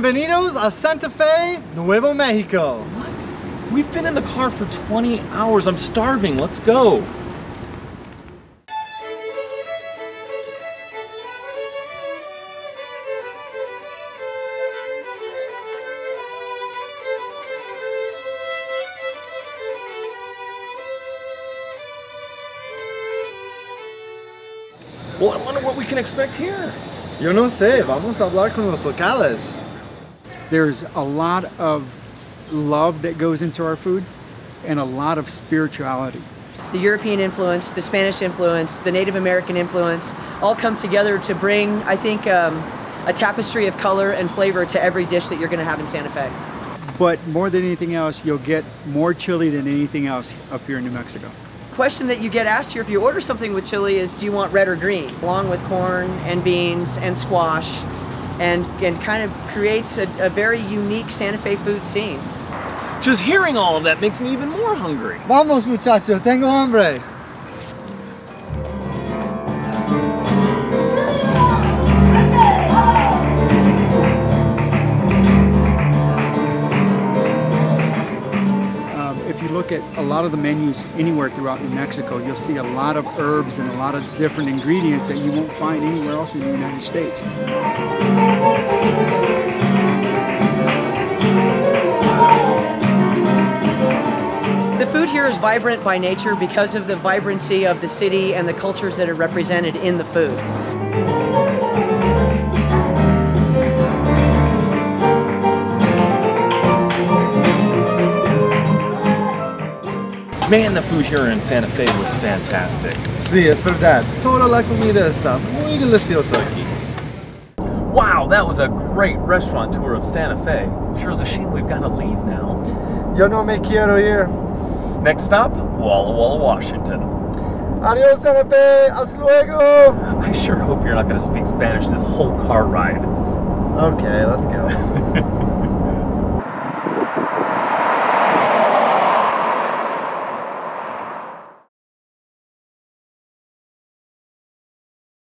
Bienvenidos a Santa Fe, Nuevo Mexico. What? We've been in the car for 20 hours. I'm starving. Let's go. Well, I wonder what we can expect here. Yo no sé, vamos a hablar con los locales. There's a lot of love that goes into our food and a lot of spirituality. The European influence, the Spanish influence, the Native American influence all come together to bring, I think, a tapestry of color and flavor to every dish that you're going to have in Santa Fe. But more than anything else, you'll get more chili than anything else up here in New Mexico. Question that you get asked here if you order something with chili is, do you want red or green? Along with corn and beans and squash, and kind of creates a very unique Santa Fe food scene. Just hearing all of that makes me even more hungry. Vamos muchachos, tengo hambre. If you look at a lot of the menus anywhere throughout New Mexico, you'll see a lot of herbs and a lot of different ingredients that you won't find anywhere else in the United States. The food here is vibrant by nature because of the vibrancy of the city and the cultures that are represented in the food. Man, the food here in Santa Fe was fantastic. Sí, es verdad. Toda la comida está muy deliciosa aquí. Wow, that was a great restaurant tour of Santa Fe. Sure is a shame we've got to leave now. Yo no me quiero ir. Next stop, Walla Walla, Washington. Adios, Santa Fe. Hasta luego. I sure hope you're not going to speak Spanish this whole car ride. Okay, let's go.